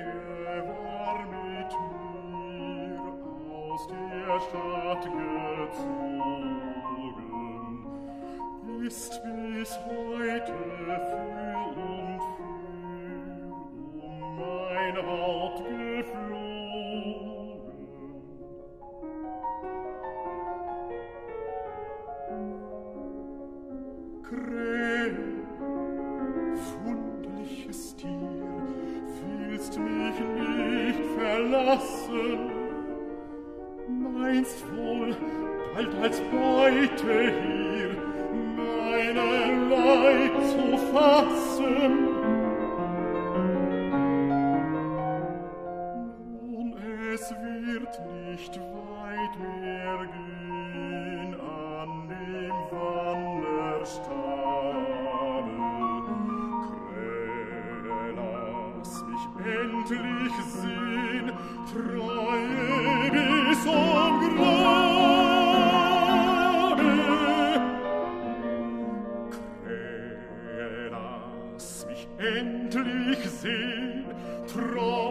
war mit mir aus der Stadt gezogen, ist bis heute für und für mein Haupt geflogen. Krähe, wunderliches Tier, willst mich nicht verlassen, meinst wohl, bald als Beute hier meinen Leib zu fassen. Nun, es wird nicht weit mehr gehen an dem Wanderstabe. Krähe, lass mich endlich sehen, treue bis zum Grabe. Krähe, lass mich endlich sehen, treue